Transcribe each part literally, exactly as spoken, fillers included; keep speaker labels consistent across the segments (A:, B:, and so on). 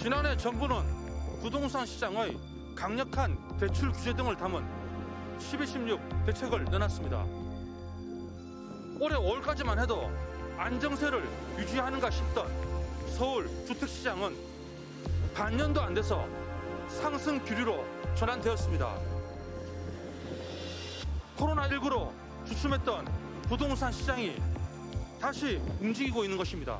A: 지난해 정부는 부동산 시장의 강력한 대출 규제 등을 담은 십이 십육 대책을 내놨습니다. 올해 오월까지만 해도 안정세를 유지하는가 싶던 서울 주택시장은 반년도 안 돼서 상승 기류로 전환되었습니다. 코로나십구로 주춤했던 부동산 시장이 다시 움직이고 있는 것입니다.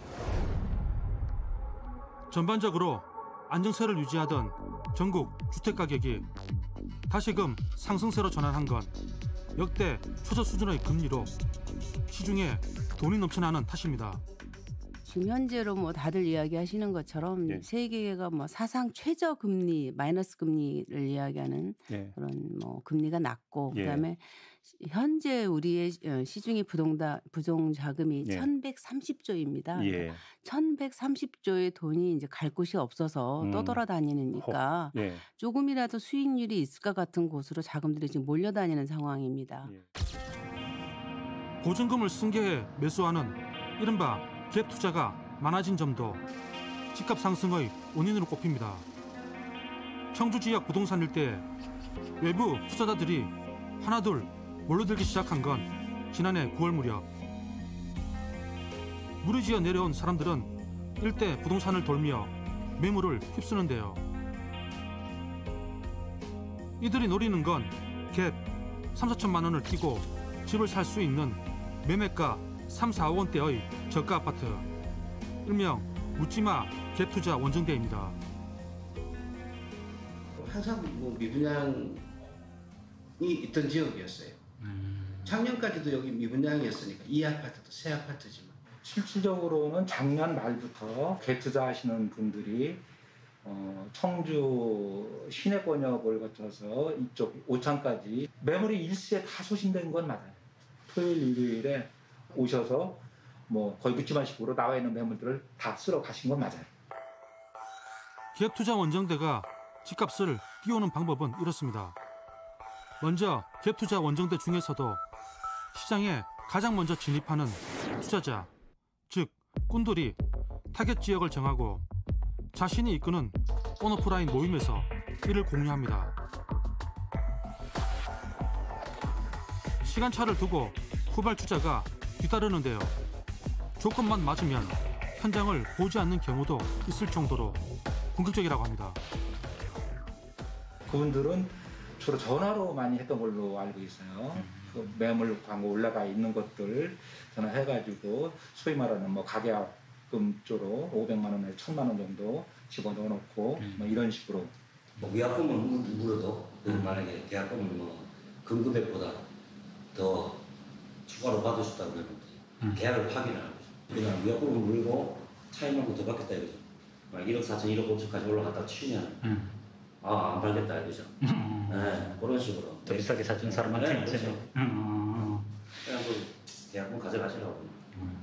A: 전반적으로 안정세를 유지하던 전국 주택가격이 다시금 상승세로 전환한 건 역대 최저 수준의 금리로 시중에 돈이 넘쳐나는 탓입니다.
B: 지금 현재로 뭐 다들 이야기하시는 것처럼
C: 예.
B: 세계가 뭐 사상 최저 금리, 마이너스 금리를 이야기하는
C: 예.
B: 그런 뭐 금리가 낮고
C: 예.
B: 그다음에 현재 우리의 시중의 부동다 부동 자금이
C: 예.
B: 천백삼십 조입니다.
C: 예.
B: 그러니까 천백삼십 조의 돈이 이제 갈 곳이 없어서
C: 음.
B: 떠돌아다니니까
C: 예.
B: 조금이라도 수익률이 있을 것 같은 곳으로 자금들이 지금 몰려다니는 상황입니다.
C: 예.
A: 보증금을 승계해 매수하는 이른바 갭 투자가 많아진 점도 집값 상승의 원인으로 꼽힙니다. 청주 지역 부동산 일대에 외부 투자자들이 하나둘 몰려들기 시작한 건 지난해 구월 무렵. 무리지어 내려온 사람들은 일대 부동산을 돌며 매물을 휩쓰는데요. 이들이 노리는 건 갭 삼, 사천만 원을 끼고 집을 살 수 있는 매매가 삼, 사억 원대의 저가 아파트, 일명 묻지마 갭 투자 원정대입니다.
D: 항상 뭐 미분양이 있던 지역이었어요.
E: 음.
D: 작년까지도 여기 미분양이었으니까 이 아파트도 새 아파트지만.
E: 실질적으로는 작년 말부터 갭 투자하시는 분들이 어, 청주 시내 번역을 거쳐서 이쪽 오창까지 매물이 일시에 다 소진된 건 맞아요. 토요일 일요일에 오셔서 뭐 거의 묻지마식으로 나와 있는 매물들을 다 쓸어 가신 건 맞아요.
A: 갭 투자 원정대가 집값을 띄우는 방법은 이렇습니다. 먼저 갭 투자 원정대 중에서도 시장에 가장 먼저 진입하는 투자자, 즉 꾼들이 타겟 지역을 정하고 자신이 이끄는 온오프라인 모임에서 이를 공유합니다. 시간차를 두고 후발 투자가 뒤따르는데요. 조건만 맞으면 현장을 보지 않는 경우도 있을 정도로 본격적이라고 합니다.
E: 그분들은 주로 전화로 많이 했던 걸로 알고 있어요. 그 매물 광고 올라가 있는 것들 전화해가지고 소위 말하는 뭐 가계약금 쪽으로 오백만 원에 천만 원 정도 집어넣어 놓고
C: 음.
E: 뭐 이런 식으로.
F: 뭐 위약금을 물어도 음. 만약에 계약금을 뭐 금금액보다 더 추가로 받을 수 있다고 그러면 음. 계약을 파기를 하는 거죠. 그냥 위약금을 물고 차익만큼 더 받겠다 이거죠. 막 일억 사천, 일억 오천까지 올라갔다 치면 음. 아, 안 팔겠다 이거죠. 음. 네, 그런 식으로.
C: 더 비싸게 사준 사람한테
F: 네, 그렇죠.
C: 음.
F: 그냥 그 계약금 가져가시라고.
C: 음.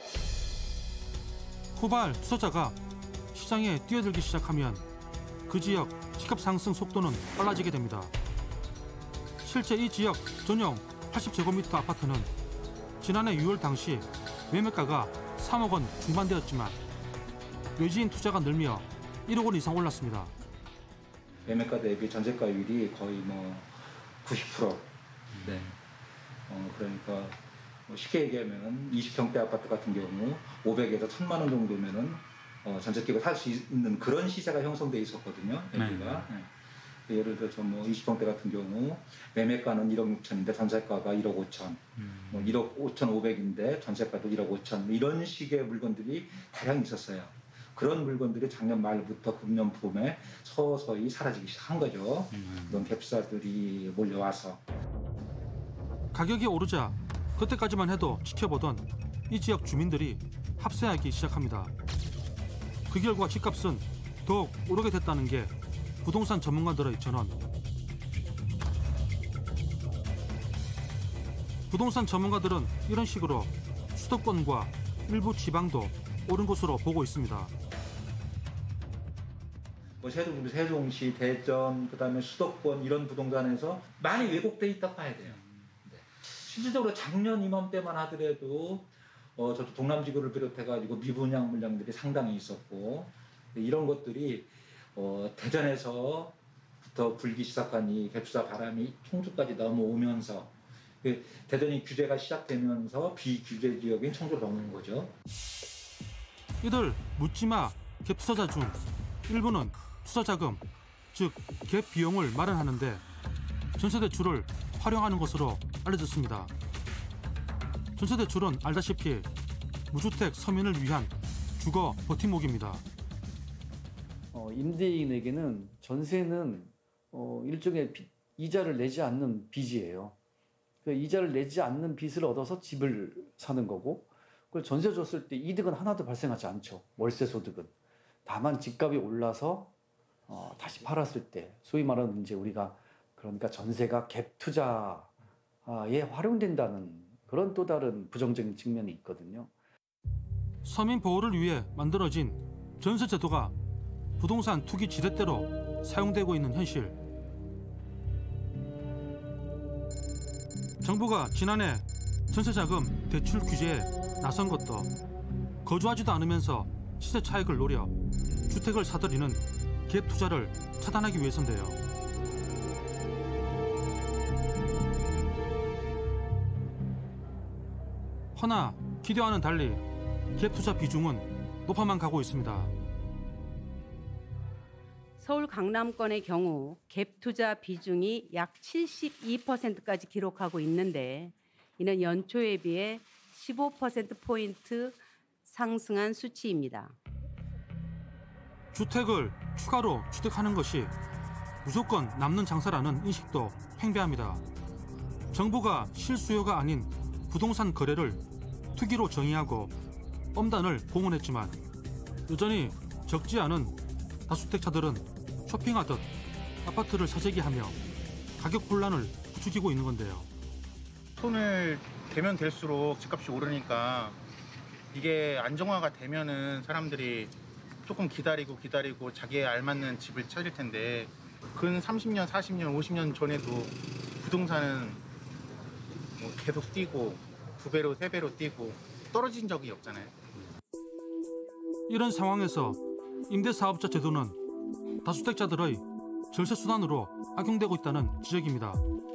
A: 후발 투자자가 시장에 뛰어들기 시작하면 그 지역 집값 상승 속도는 빨라지게 됩니다. 실제 이 지역 전용 팔십 제곱미터 아파트는 지난해 유월 당시 매매가가 삼억 원 중반대였지만 외지인 투자가 늘며 일억 원 이상 올랐습니다.
E: 매매가 대비 전세가율이 거의 뭐 구십 퍼센트. 네. 어, 그러니까 뭐 쉽게 얘기하면 이십 평대 아파트 같은 경우 오백에서 천만 원 정도면은 어, 전세기가 살 수 있는 그런 시세가 형성돼 있었거든요. 여기가. 네. 네. 예를 들어서 뭐 이십 평대 같은 경우 매매가는 일억 육천인데 전세가가 일억 오천, 음. 뭐 일억 오천오백인데 전세가도 일억 오천 이런 식의 물건들이 다량 있었어요. 그런 물건들이 작년 말부터 금년 봄에 서서히 사라지기 시작한 거죠. 음. 이런 갭사들이 몰려와서.
A: 가격이 오르자 그때까지만 해도 지켜보던 이 지역 주민들이 합세하기 시작합니다. 그 결과 집값은 더욱 오르게 됐다는 게 부동산 전문가들의 전언. 부동산 전문가들은 이런 식으로 수도권과 일부 지방도 오른 것으로 보고 있습니다.
E: 뭐 세종, 세종시, 대전, 그다음에 수도권 이런 부동산에서 많이 왜곡돼 있다고 봐야 돼요. 네. 실질적으로 작년 이맘때만 하더라도 어, 저도 동남지구를 비롯해가지고 미분양 물량들이 상당히 있었고 이런 것들이 어, 대전에서부터 불기 시작한 이 갭투자 바람이 청주까지 넘어오면서 그 대전이 규제가 시작되면서 비규제 지역인 청주로 넘는 거죠.
A: 이들 묻지마 갭 투자자 중 일부는 투자 자금, 즉 갭 비용을 마련하는데 전세대출을 활용하는 것으로 알려졌습니다. 전세대출은 알다시피 무주택 서민을 위한 주거 버팀목입니다.
G: 어, 임대인에게는 전세는 어, 일종의 빚, 이자를 내지 않는 빚이에요. 그 이자를 내지 않는 빚을 얻어서 집을 사는 거고, 그걸 전세 줬을 때 이득은 하나도 발생하지 않죠. 월세 소득은. 다만 집값이 올라서 어, 다시 팔았을 때, 소위 말하는 이제 우리가 그러니까 전세가 갭 투자에 활용된다는 그런 또 다른 부정적인 측면이 있거든요.
A: 서민 보호를 위해 만들어진 전세 제도가 부동산 투기 지렛대로 사용되고 있는 현실. 정부가 지난해 전세자금 대출 규제에 나선 것도 거주하지도 않으면서 시세 차익을 노려 주택을 사들이는 갭 투자를 차단하기 위해서인데요. 허나 기대와는 달리 갭 투자 비중은 높아만 가고 있습니다.
B: 서울 강남권의 경우 갭 투자 비중이 약 칠십이 퍼센트까지 기록하고 있는데 이는 연초에 비해 십오 퍼센트 포인트 상승한 수치입니다.
A: 주택을 추가로 취득하는 것이 무조건 남는 장사라는 인식도 팽배합니다. 정부가 실수요가 아닌 부동산 거래를 투기로 정의하고 엄단을 공언했지만 여전히 적지 않은 다주택자들은 쇼핑하듯 아파트를 사재기하며 가격 혼란을 부추기고 있는 건데요.
H: 손을 대면 될수록 집값이 오르니까 이게 안정화가 되면은 사람들이 조금 기다리고 기다리고 자기에 알맞는 집을 찾을 텐데 근 삼십 년, 사십 년, 오십 년 전에도 부동산은 뭐 계속 뛰고 두 배로, 세 배로 뛰고 떨어진 적이 없잖아요.
A: 이런 상황에서 임대사업자 제도는 다주택자들의 절세 수단으로 악용되고 있다는 지적입니다.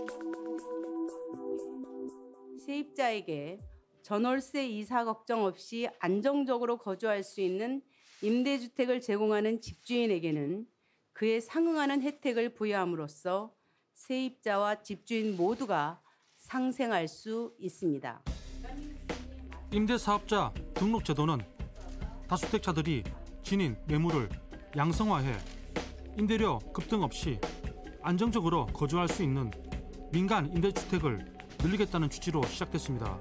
B: 세입자에게 전월세 이사 걱정 없이 안정적으로 거주할 수 있는 임대주택을 제공하는 집주인에게는 그에 상응하는 혜택을 부여함으로써 세입자와 집주인 모두가 상생할 수 있습니다.
A: 임대사업자 등록제도는 다주택자들이 지닌 매물을 양성화해 임대료 급등 없이 안정적으로 거주할 수 있는 민간 임대주택을 늘리겠다는 취지로 시작됐습니다.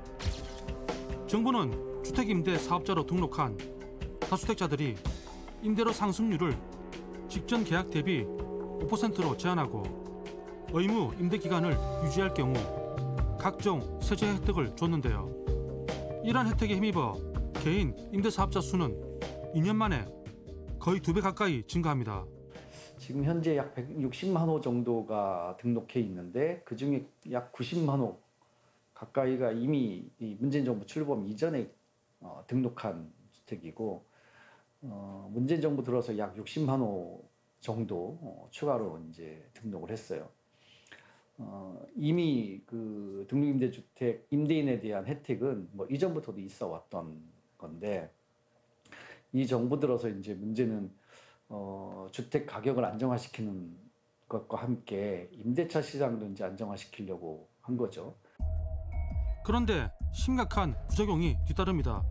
A: 정부는 주택임대사업자로 등록한 다주택자들이 임대료 상승률을 직전 계약 대비 오 퍼센트로 제한하고 의무 임대기간을 유지할 경우 각종 세제 혜택을 줬는데요. 이러한 혜택에 힘입어 개인 임대사업자 수는 이 년 만에 거의 두 배 가까이 증가합니다.
G: 지금 현재 약 백육십만 호 정도가 등록해 있는데 그중에 약 구십만 호 가까이가 이미 이 문재인 정부 출범 이전에 어, 등록한 주택이고 어, 문재인 정부 들어서 약 육십만 호 정도 어, 추가로 이제 등록을 했어요. 어, 이미 그 등록임대주택 임대인에 대한 혜택은 뭐 이전부터도 있어 왔던 건데 이 정부 들어서 이제 문제는 어, 주택 가격을 안정화시키는 것과 함께 임대차 시장도 이제 안정화시키려고 한 거죠.
A: 그런데 심각한 부작용이 뒤따릅니다.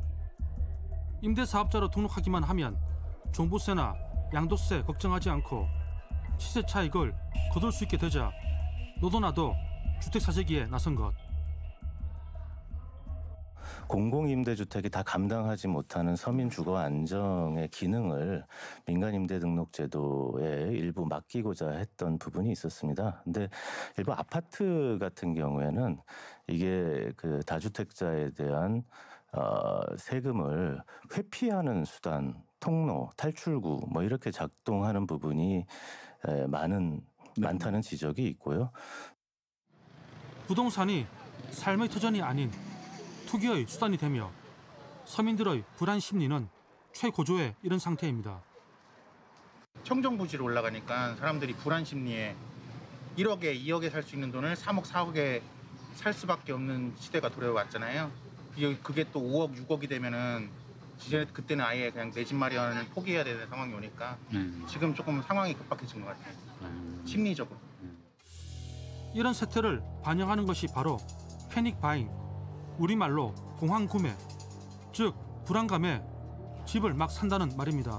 A: 임대사업자로 등록하기만 하면 종부세나 양도세 걱정하지 않고 시세 차익을 거둘 수 있게 되자 너도나도 주택 사재기에 나선 것.
I: 공공임대주택이 다 감당하지 못하는 서민 주거 안정의 기능을 민간임대등록제도에 일부 맡기고자 했던 부분이 있었습니다. 근데 일부 아파트 같은 경우에는 이게 그 다주택자에 대한 어, 세금을 회피하는 수단, 통로, 탈출구 뭐 이렇게 작동하는 부분이 에, 많은 네. 많다는 지적이 있고요.
A: 부동산이 삶의 터전이 아닌 투기의 수단이 되며 서민들의 불안 심리는 최고조에 이른 상태입니다.
H: 청정부지로 올라가니까 사람들이 불안 심리에 일억에 이억에 살 수 있는 돈을 삼억 사억에 살 수밖에 없는 시대가 돌아왔잖아요. 그게 또 오억 육억이 되면은 이제 그때는 아예 그냥 내 집 마련을 포기해야 되는 상황이 오니까
C: 음.
H: 지금 조금 상황이 급박해진 것 같아요.
C: 음.
H: 심리적으로.
A: 이런 세태를 반영하는 것이 바로 패닉 바잉, 우리말로 공황 구매, 즉 불안감에 집을 막 산다는 말입니다.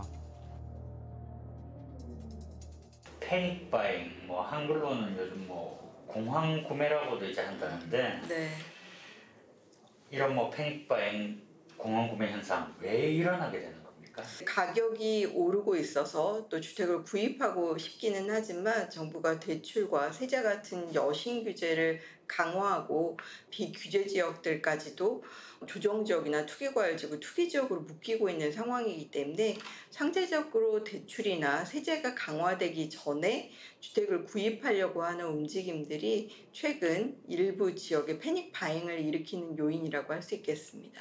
C: 패닉 바잉, 뭐 한글로는 요즘 뭐 공황 구매라고도 이제 한다는데
J: 네.
C: 이런 뭐 패닉 바잉, 공황 구매 현상 왜 일어나게 되는 겁니까?
J: 가격이 오르고 있어서 또 주택을 구입하고 싶기는 하지만 정부가 대출과 세제 같은 여신 규제를 강화하고 비규제 지역들까지도 조정지역이나 투기과열지구 투기지역으로 묶이고 있는 상황이기 때문에 상대적으로 대출이나 세제가 강화되기 전에 주택을 구입하려고 하는 움직임들이 최근 일부 지역의 패닉 바잉을 일으키는 요인이라고 할 수 있겠습니다.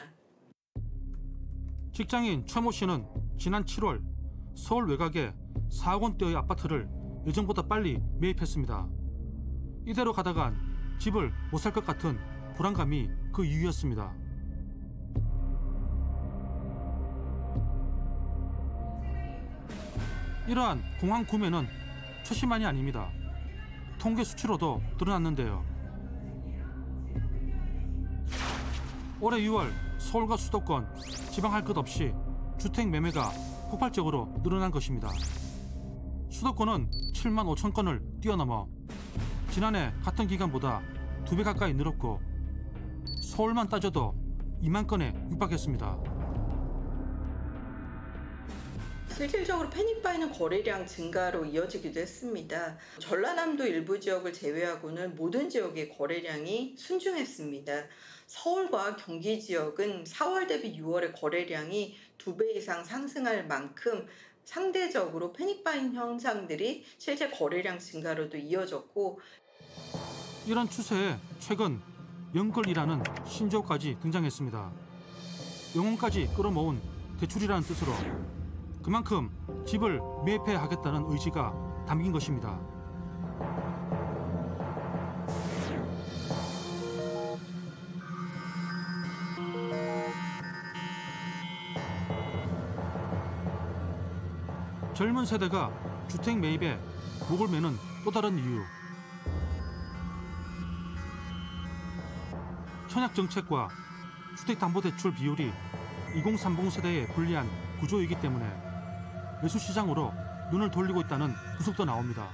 A: 직장인 최모 씨는 지난 칠월 서울 외곽에 사억 원대의 아파트를 예정보다 빨리 매입했습니다. 이대로 가다간 집을 못 살 것 같은 불안감이 그 이유였습니다. 이러한 공황 구매는 최신만이 아닙니다. 통계 수치로도 드러났는데요. 올해 유월 서울과 수도권, 지방 할 것 없이 주택 매매가 폭발적으로 늘어난 것입니다. 수도권은 칠만 오천 건을 뛰어넘어 지난해 같은 기간보다 두 배 가까이 늘었고 서울만 따져도 이만 건에 육박했습니다.
J: 실질적으로 패닉바이는 거래량 증가로 이어지기도 했습니다. 전라남도 일부 지역을 제외하고는 모든 지역의 거래량이 순증했습니다. 서울과 경기 지역은 사월 대비 유월의 거래량이 두 배 이상 상승할 만큼 상대적으로 패닉바잉 현상들이 실제 거래량 증가로도 이어졌고,
A: 이런 추세에 최근 영끌이라는 신조어까지 등장했습니다. 영혼까지 끌어모은 대출이라는 뜻으로 그만큼 집을 매입해야 하겠다는 의지가 담긴 것입니다. 젊은 세대가 주택 매입에 목을 매는 또 다른 이유. 청약 정책과 주택담보대출 비율이 이공삼공 세대에 불리한 구조이기 때문에 매수시장으로 눈을 돌리고 있다는 분석도 나옵니다.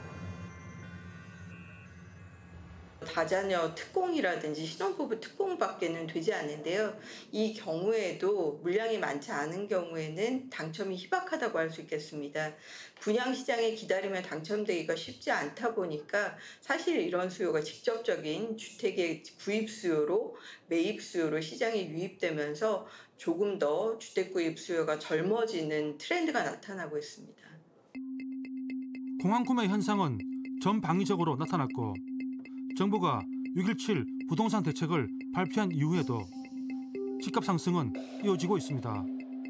J: 다자녀 특공이라든지 신혼부부 특공밖에는 되지 않는데요. 이 경우에도 물량이 많지 않은 경우에는 당첨이 희박하다고 할 수 있겠습니다. 분양시장에 기다리며 당첨되기가 쉽지 않다 보니까 사실 이런 수요가 직접적인 주택의 구입 수요로 매입 수요로 시장에 유입되면서 조금 더 주택 구입 수요가 젊어지는 트렌드가 나타나고 있습니다.
A: 공황구매 현상은 전방위적으로 나타났고 정부가 육점일칠 부동산 대책을 발표한 이후에도 집값 상승은 이어지고 있습니다.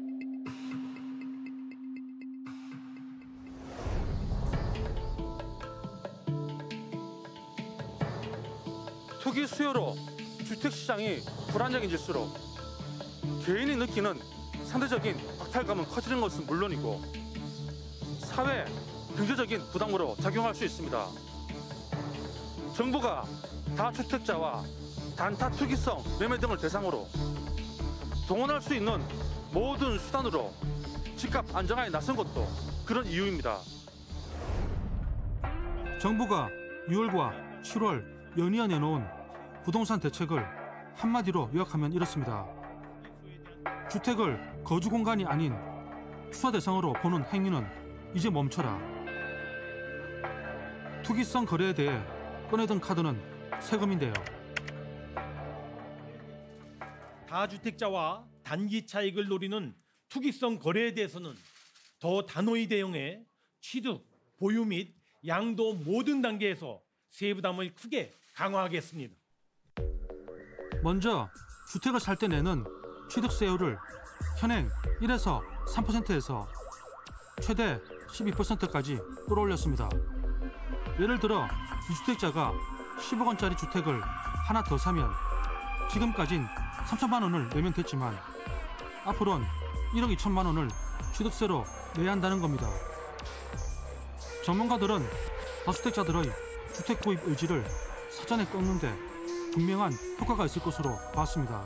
A: 투기 수요로 주택시장이 불안정해질수록 개인이 느끼는 상대적인 박탈감은 커지는 것은 물론이고 사회, 경제적인 부담으로 작용할 수 있습니다. 정부가 다주택자와 단타 투기성 매매 등을 대상으로 동원할 수 있는 모든 수단으로 집값 안정화에 나선 것도 그런 이유입니다. 정부가 유월과 칠월 연이어 내놓은 부동산 대책을 한마디로 요약하면 이렇습니다. 주택을 거주 공간이 아닌 투자 대상으로 보는 행위는 이제 멈춰라. 투기성 거래에 대해 꺼내든 카드는 세금인데요.
K: 다주택자와 단기 차익을 노리는 투기성 거래에 대해서는 더 단호히 대응해 취득, 보유 및 양도 모든 단계에서 세부담을 크게 강화하겠습니다.
A: 먼저 주택을 살 때 내는 취득세율을 현행 일에서 삼 퍼센트에서 최대 십이 퍼센트까지 끌어올렸습니다. 예를 들어 이주택자가 십억 원짜리 주택을 하나 더 사면 지금까진 삼천만 원을 내면 됐지만 앞으로는 일억 이천만 원을 취득세로 내야 한다는 겁니다. 전문가들은 다주택자들의 주택 구입 의지를 사전에 꺾는데 분명한 효과가 있을 것으로 봤습니다.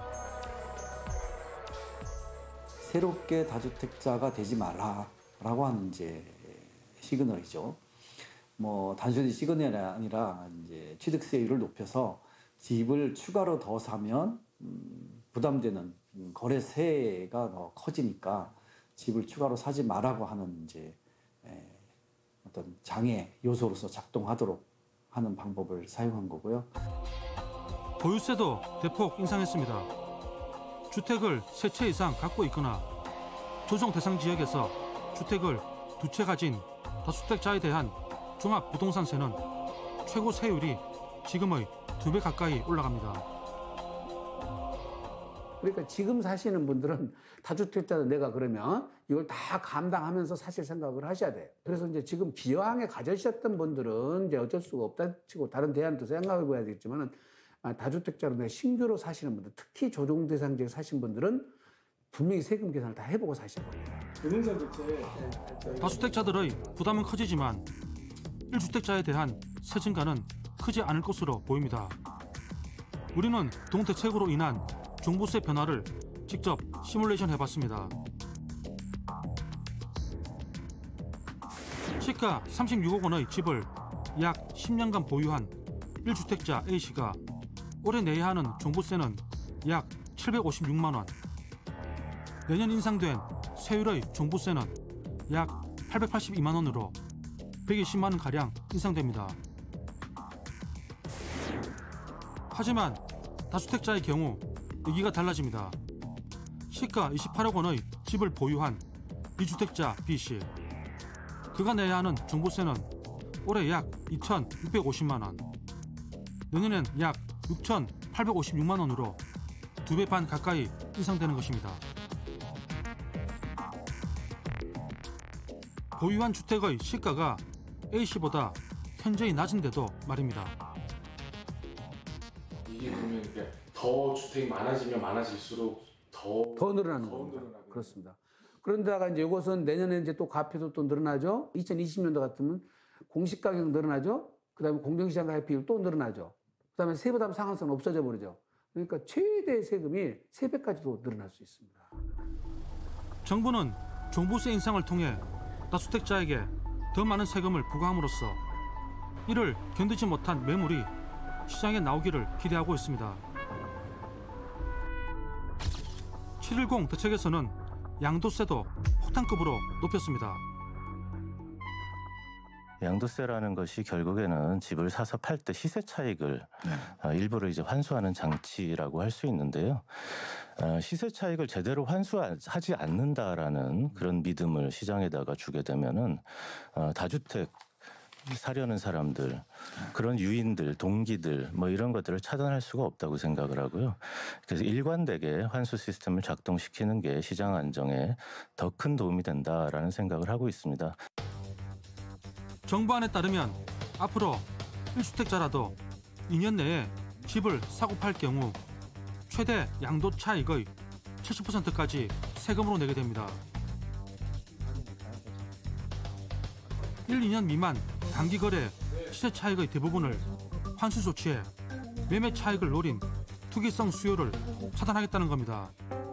G: 새롭게 다주택자가 되지 마라라고 하는 이제 시그널이죠. 뭐 단순히 시그널이 아니라 이제 취득세율을 높여서 집을 추가로 더 사면 음, 부담되는 거래세가 더 커지니까 집을 추가로 사지 말라고 하는 이제 에, 어떤 장애 요소로서 작동하도록 하는 방법을 사용한 거고요.
A: 보유세도 대폭 인상했습니다. 주택을 세 채 이상 갖고 있거나 조정 대상 지역에서 주택을 두 채 가진 다주택자에 대한 종합부동산세는 최고 세율이 지금의 두 배 가까이 올라갑니다.
L: 그러니까 지금 사시는 분들은 다주택자는 내가 그러면 이걸 다 감당하면서 사실 생각을 하셔야 돼요. 그래서 이제 지금 기여항에 가져셨던 분들은 이제 어쩔 수가 없다 치고 다른 대안도 생각해 봐야 되겠지만은 다주택자로 내가 신규로 사시는 분들, 특히 조정 대상 지역 사신 분들은 분명히 세금 계산을 다 해보고 사셔야 됩니다.
A: 다주택자들의 부담은 커지지만 일 주택자에 대한 세 증가는 크지 않을 것으로 보입니다. 우리는 동대책으로 인한 종부세 변화를 직접 시뮬레이션 해봤습니다. 시가 삼십육억 원의 집을 약 십 년간 보유한 일 주택자 A씨가 올해 내야 하는 종부세는 약 칠백오십육만 원, 내년 인상된 세율의 종부세는 약 팔백팔십이만 원으로 백이십만 원가량 인상됩니다. 하지만 다주택자의 경우 얘기가 달라집니다. 시가 이십팔억 원의 집을 보유한 이 주택자 B씨. 그가 내야 하는 종부세는 올해 약 이천육백오십만 원, 내년엔 약 육천팔백오십육만 원으로 두 배 반 가까이 인상되는 것입니다. 보유한 주택의 시가가 A씨보다 현저히 낮은데도 말입니다.
M: 이게 그러면 이게 더 주택이 많아지면 많아질수록 더,
L: 더 늘어나는
M: 더
L: 겁니다.
M: 늘어나는
L: 그렇습니다. 그런데다가 이제 이것은 내년에 이제 또 가피도 또 늘어나죠. 이천이십 년도 같으면 공시 가격 늘어나죠. 그다음에 공정시장 가입비율 또 늘어나죠. 그다음에 세부담 상한선은 없어져 버리죠. 그러니까 최대 세금이 세 배까지도 늘어날 수 있습니다.
A: 정부는 종부세 인상을 통해 다주택자에게 더 많은 세금을 부과함으로써 이를 견디지 못한 매물이 시장에 나오기를 기대하고 있습니다. 칠백십 대책에서는 양도세도 폭탄급으로 높였습니다.
I: 양도세라는 것이 결국에는 집을 사서 팔 때 시세 차익을 네. 일부를 이제 환수하는 장치라고 할 수 있는데요. 시세 차익을 제대로 환수하지 않는다라는 그런 믿음을 시장에다가 주게 되면은 다주택 사려는 사람들, 그런 유인들, 동기들 뭐 이런 것들을 차단할 수가 없다고 생각을 하고요. 그래서 일관되게 환수 시스템을 작동시키는 게 시장 안정에 더 큰 도움이 된다라는 생각을 하고 있습니다.
A: 정부안에 따르면 앞으로 일 주택자라도 이 년 내에 집을 사고 팔 경우 최대 양도 차익의 칠십 퍼센트까지 세금으로 내게 됩니다. 일, 이 년 미만 단기 거래 시세 차익의 대부분을 환수 조치해 매매 차익을 노린 투기성 수요를 차단하겠다는 겁니다.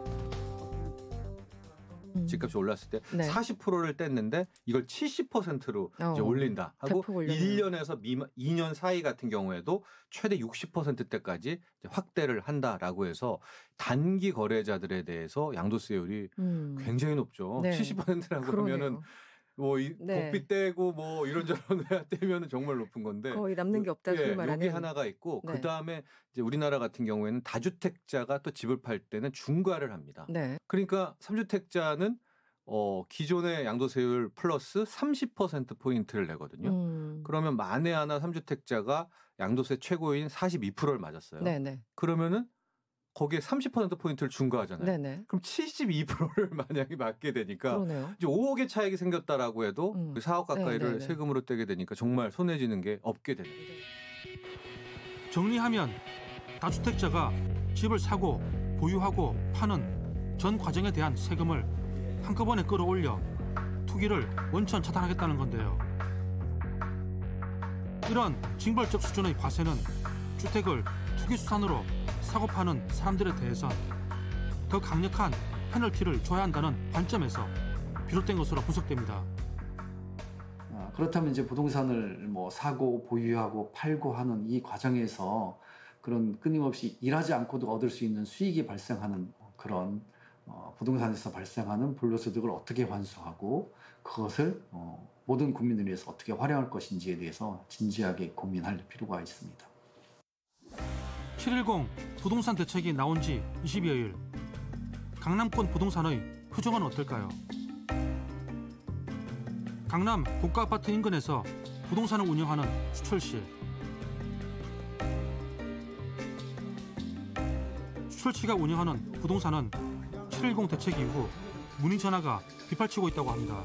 N: 집값이 올랐을 때
O: 네.
N: 사십 퍼센트를 뗐는데 이걸 칠십 퍼센트로
O: 어,
N: 이제 올린다 하고
O: 대폭 올렸네요.
N: 일 년에서 미만, 이 년 사이 같은 경우에도 최대 육십 퍼센트대까지 이제 확대를 한다라고 해서 단기 거래자들에 대해서 양도세율이
O: 음.
N: 굉장히 높죠.
O: 네.
N: 칠십 퍼센트라고
O: 그러네요.
N: 그러면은 뭐 이
O: 네.
N: 복비 떼고 뭐 이런저런 해야 떼면은 정말 높은 건데
O: 거의 남는 게 없다 소위
N: 예,
O: 말하는.
N: 여기 하나가 있고
O: 네.
N: 그 다음에 이제 우리나라 같은 경우에는 다주택자가 또 집을 팔 때는 중과를 합니다.
O: 네.
N: 그러니까 삼주택자는 어, 기존의 양도세율 플러스 삼십 퍼센트 포인트를 내거든요.
O: 음.
N: 그러면 만에 하나 삼주택자가 양도세 최고인 사십이 퍼센트를 맞았어요.
O: 네네.
N: 그러면은 거기에 삼십 퍼센트 포인트를 중과하잖아요.
O: 네네.
N: 그럼 칠십이 퍼센트를 만약에 맞게 되니까
O: 그러네요.
N: 이제 오억의 차익이 생겼다라고 해도
O: 음.
N: 사억 가까이를
O: 네네네.
N: 세금으로 떼게 되니까 정말 손해지는 게 없게 되는 거죠.
A: 정리하면 다주택자가 집을 사고 보유하고 파는 전 과정에 대한 세금을 한꺼번에 끌어올려 투기를 원천 차단하겠다는 건데요. 이런 징벌적 수준의 과세는 주택을 투기 수단으로 사고 파는 사람들에 대해선 더 강력한 페널티를 줘야 한다는 관점에서 비롯된 것으로 분석됩니다.
G: 아, 그렇다면 이제 부동산을 뭐 사고 보유하고 팔고 하는 이 과정에서 그런 끊임없이 일하지 않고도 얻을 수 있는 수익이 발생하는 그런 어, 부동산에서 발생하는 불로소득을 어떻게 환수하고 그것을 어, 모든 국민을 위해서 어떻게 활용할 것인지에 대해서 진지하게 고민할 필요가 있습니다.
A: 칠일공 부동산 대책이 나온 지 이십여일. 강남권 부동산의 표정은 어떨까요? 강남 고가 아파트 인근에서 부동산을 운영하는 수철씨. 수철씨가 운영하는 부동산은 칠일공 대책 이후 문의 전화가 빗발치고 있다고 합니다.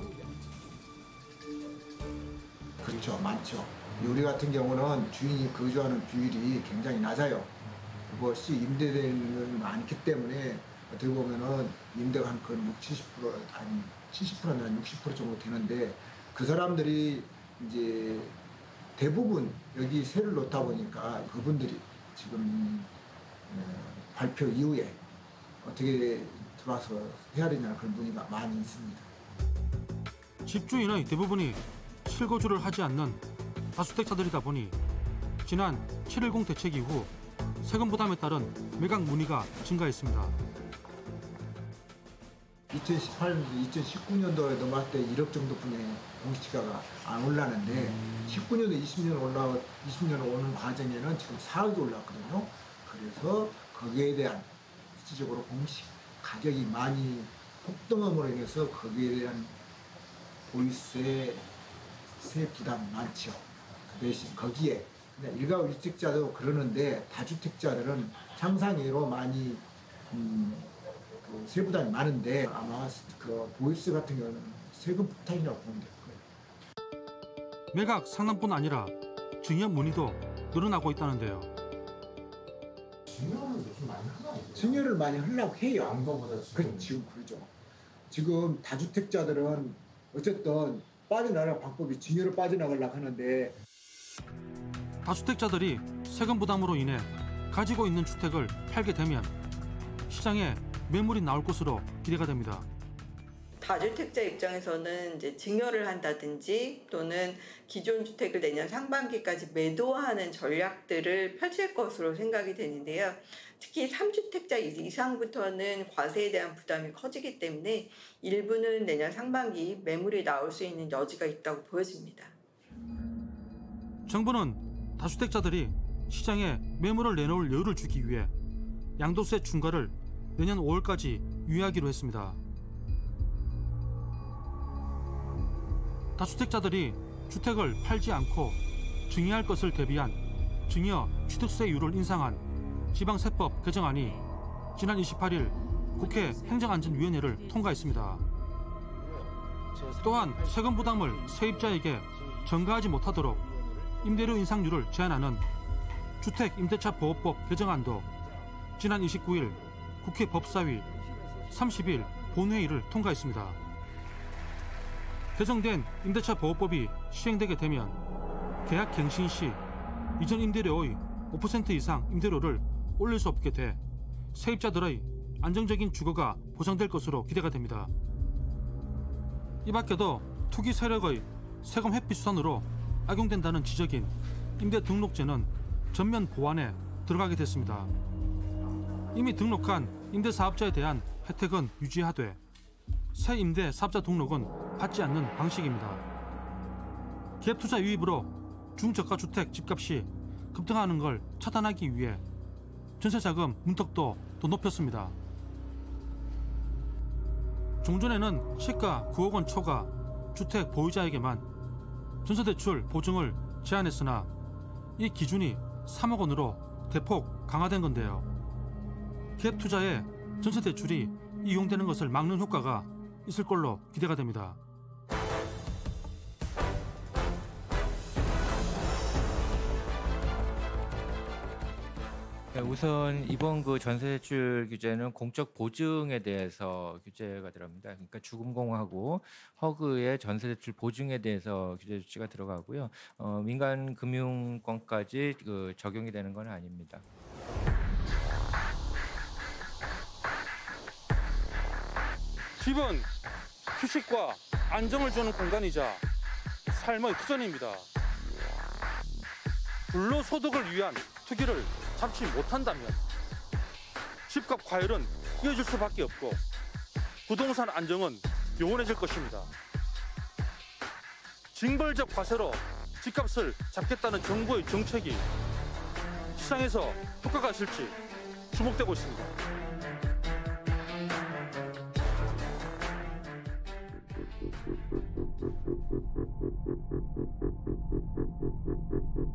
P: 그렇죠. 많죠. 우리 같은 경우는 주인이 거주하는 비율이 굉장히 낮아요. 그것이 임대되는 많기 때문에 어떻게 보면은 임대가 한 그 육십, 칠십 퍼센트, 한 칠십 퍼센트나 한 육십 퍼센트 정도 되는데 그 사람들이 이제 대부분 여기 세를 놓다 보니까 그분들이 지금 발표 이후에 어떻게 들어와서 해야 되냐는 그런 문의가 많이 있습니다.
A: 집주인의 대부분이 실거주를 하지 않는 다주택자들이다 보니 지난 칠일공 대책 이후 세금 부담에 따른 매각 문의가 증가했습니다.
P: 이천십팔 년도, 이천십구 년도에 넘어갈 때 일억 정도뿐이 공시지가가 안 올라는데 음. 십구 년도, 이십 년 올라 이십 년 오는 과정에는 지금 사억이 올랐거든요. 그래서 거기에 대한 실질적으로 공시 가격이 많이 폭등함으로 인해서 거기에 대한 보유세 세 부담 많죠. 그 대신 거기에 그냥 일가구 일주택자도 그러는데 다주택자들은 상상외로 많이 음, 그 세부담이 많은데 아마 그 보유세 같은 경우는 세금 폭탄이라고 보면 될 거예요.
A: 매각 상담뿐 아니라 증여 문의도 늘어나고 있다는데요.
P: 증여를 요즘 많이 하나요? 증여를 많이 하려고 해요. 양도보다 지금. 지금 그러죠. 지금 다주택자들은 어쨌든 빠져나갈 방법이 증여로 빠져나가려고 하는데
A: 다주택자들이 세금 부담으로 인해 가지고 있는 주택을 팔게 되면 시장에 매물이 나올 것으로 기대가 됩니다.
J: 다주택자 입장에서는 이제 증여를 한다든지 또는 기존 주택을 내년 상반기까지 매도하는 전략들을 펼칠 것으로 생각이 되는데요. 특히 삼주택자 이상부터는 과세에 대한 부담이 커지기 때문에 일부는 내년 상반기 매물이 나올 수 있는 여지가 있다고 보여집니다.
A: 정부는 다주택자들이 시장에 매물을 내놓을 여유를 주기 위해 양도세 중과를 내년 오월까지 유예하기로 했습니다. 다주택자들이 주택을 팔지 않고 증여할 것을 대비한 증여 취득세율을 인상한 지방세법 개정안이 지난 이십팔일 국회 행정안전위원회를 통과했습니다. 또한 세금 부담을 세입자에게 전가하지 못하도록 임대료 인상률을 제한하는 주택임대차보호법 개정안도 지난 이십구일 국회 법사위 삼십일 본회의를 통과했습니다. 개정된 임대차보호법이 시행되게 되면 계약 갱신 시 이전 임대료의 오 퍼센트 이상 임대료를 올릴 수 없게 돼 세입자들의 안정적인 주거가 보장될 것으로 기대가 됩니다. 이 밖에도 투기 세력의 세금 회피 수단으로 악용된다는 지적인 임대등록제는 전면 보완에 들어가게 됐습니다. 이미 등록한 임대사업자에 대한 혜택은 유지하되 새 임대 사업자 등록은 받지 않는 방식입니다. 갭투자 유입으로 중저가 주택 집값이 급등하는 걸 차단하기 위해 전세자금 문턱도 더 높였습니다. 종전에는 시가 구억 원 초과 주택 보유자에게만 전세대출 보증을 제한했으나 이 기준이 삼억 원으로 대폭 강화된 건데요. 갭 투자에 전세 대출이 이용되는 것을 막는 효과가 있을 걸로 기대가 됩니다.
O: 우선 이번 그 전세대출 규제는 공적 보증에 대해서 규제가 들어갑니다. 그러니까 주금공하고 허그의 전세대출 보증에 대해서 규제 조치가 들어가고요. 어, 민간 금융권까지 그 적용이 되는 건 아닙니다.
A: 집은 휴식과 안정을 주는 공간이자 삶의 투전입니다. 불로소득을 위한 투기를 잡지 못한다면 집값 과열은 이어질 수밖에 없고 부동산 안정은 요원해질 것입니다. 징벌적 과세로 집값을 잡겠다는 정부의 정책이 시장에서 효과가 있을지 주목되고 있습니다.